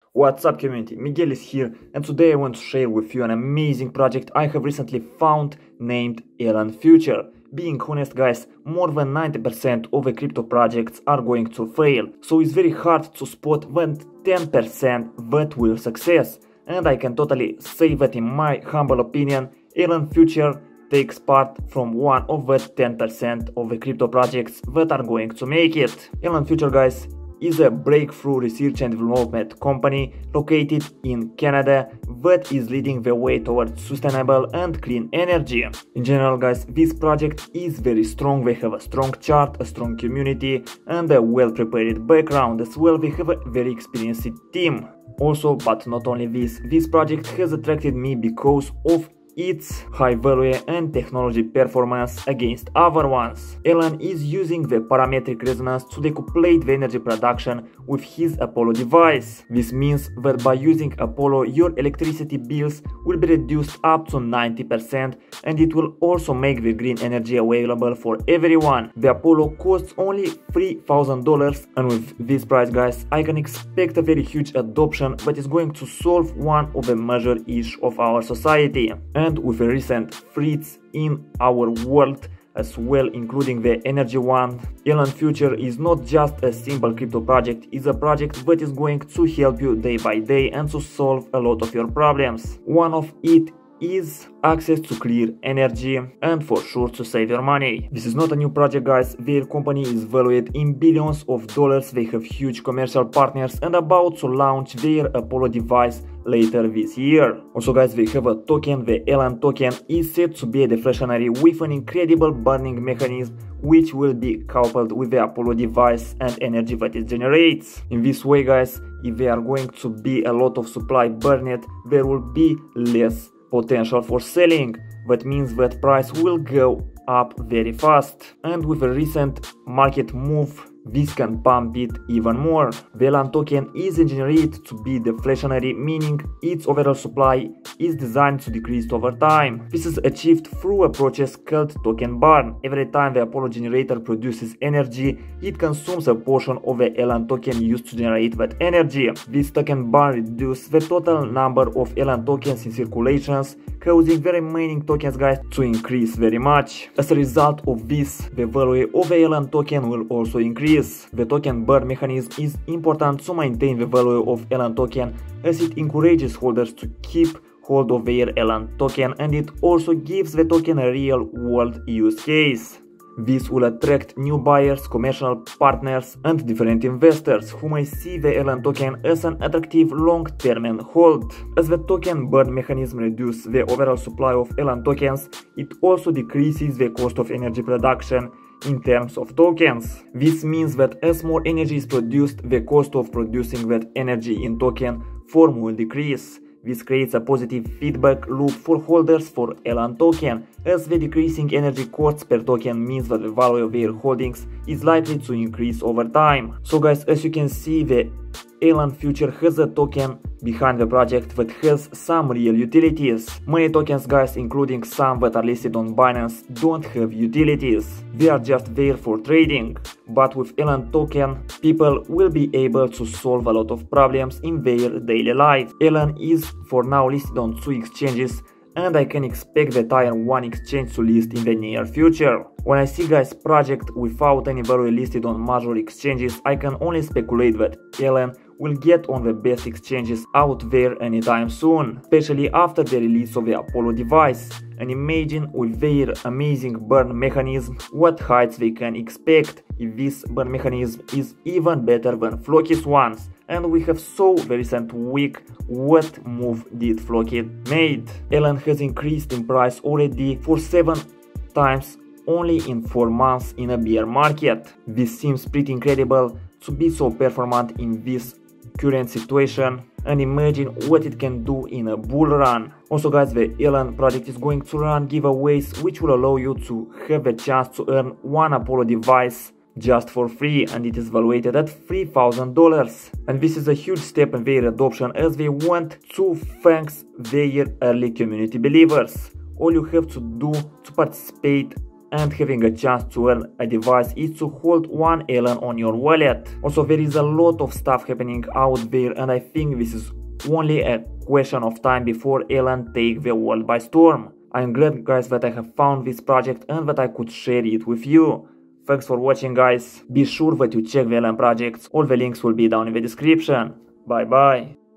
What's up community, Miguel is here and today I want to share with you an amazing project I have recently found named Elon Future. Being honest guys, more than 90% of the crypto projects are going to fail, so it's very hard to spot when 10% that will success. And I can totally say that in my humble opinion, Elon Future takes part from one of the 10% of the crypto projects that are going to make it. Elon Future guys is a breakthrough research and development company located in Canada that is leading the way towards sustainable and clean energy. In general guys, this project is very strong. They have a strong chart, a strong community and a well prepared background. As well, they have a very experienced team. Also, but not only this project has attracted me because of its high value and technology performance against other ones. Elon is using the parametric resonance to decouple the energy production with his Apollo device. This means that by using Apollo, your electricity bills will be reduced up to 90% and it will also make the green energy available for everyone. The Apollo costs only $3,000 and with this price guys, I can expect a very huge adoption that is going to solve one of the major issues of our society. And with the recent threats in our world as well, including the energy one, Elon Future is not just a simple crypto project, it's a project that is going to help you day by day and to solve a lot of your problems. One of it is access to clear energy and for sure to save your money. This is not a new project guys, their company is valued in billions of dollars, they have huge commercial partners and about to launch their Apollo device later this year. Also guys, they have a token, the Elon token is said to be a deflationary with an incredible burning mechanism which will be coupled with the Apollo device and energy that it generates. In this way guys, if there are going to be a lot of supply burned, there will be less potential for selling. That means that price will go up very fast, and with a recent market move this can pump it even more. The Elon token is engineered to be deflationary, meaning its overall supply is designed to decrease over time. This is achieved through a process called token burn. Every time the Apollo generator produces energy, it consumes a portion of the Elon token used to generate that energy. This token burn reduces the total number of Elon tokens in circulations, causing the remaining tokens guys to increase very much. As a result of this, the value of the Elon token will also increase. The token burn mechanism is important to maintain the value of Elon token as it encourages holders to keep hold of their Elon token and it also gives the token a real world use case. This will attract new buyers, commercial partners and different investors who may see the Elon token as an attractive long-term hold. As the token burn mechanism reduces the overall supply of Elon tokens, it also decreases the cost of energy production in terms of tokens. This means that as more energy is produced, the cost of producing that energy in token form will decrease. This creates a positive feedback loop for holders for Elon token, as the decreasing energy costs per token means that the value of their holdings is likely to increase over time. So guys, as you can see, the Elon Future has a token behind the project that has some real utilities. Many tokens guys, including some that are listed on Binance, don't have utilities. They are just there for trading. But with Elon token, people will be able to solve a lot of problems in their daily life. Elon is for now listed on 2 exchanges and I can expect the Tier 1 exchange to list in the near future. When I see guys project without any value listed on major exchanges, I can only speculate that Elon will get on the best exchanges out there anytime soon, especially after the release of the Apollo device. And imagine with their amazing burn mechanism what heights they can expect if this burn mechanism is even better than Floki's ones. And we have saw the recent week what move did Floki made. Elon has increased in price already for 7 times only in 4 months in a bear market. This seems pretty incredible to be so performant in this current situation, and imagine what it can do in a bull run. Also guys, the Elon project is going to run giveaways which will allow you to have a chance to earn one Apollo device just for free, and it is valued at $3,000. And this is a huge step in their adoption as they want to thank their early community believers. All you have to do to participate and having a chance to earn a device is to hold one Elon on your wallet. Also, there is a lot of stuff happening out there, and I think this is only a question of time before Elon take the world by storm. I'm glad, guys, that I have found this project and that I could share it with you. Thanks for watching, guys. Be sure that you check the Elon projects. All the links will be down in the description. Bye bye.